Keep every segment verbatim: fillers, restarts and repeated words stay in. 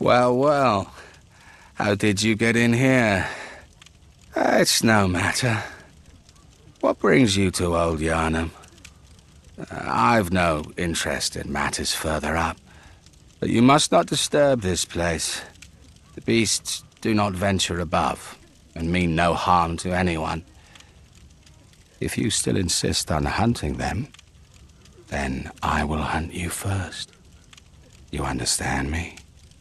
Well, well. How did you get in here? Uh, it's no matter. What brings you to Old Yarnham? Uh, I've no interest in matters further up. But you must not disturb this place. The beasts do not venture above, and mean no harm to anyone. If you still insist on hunting them, then I will hunt you first. You understand me?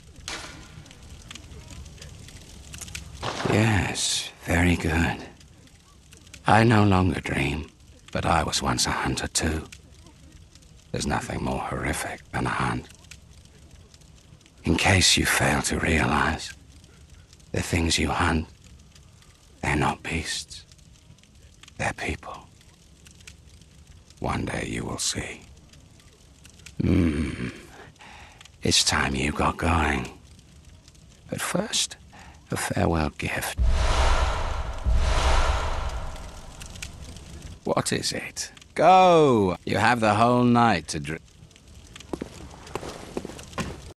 Yes, very good. I no longer dream, but I was once a hunter too. There's nothing more horrific than a hunt. In case you fail to realize, the things you hunt, they're not beasts. They're people. One day you will see. Hmm. It's time you got going. But first, a farewell gift. What is it? Go! You have the whole night to drink.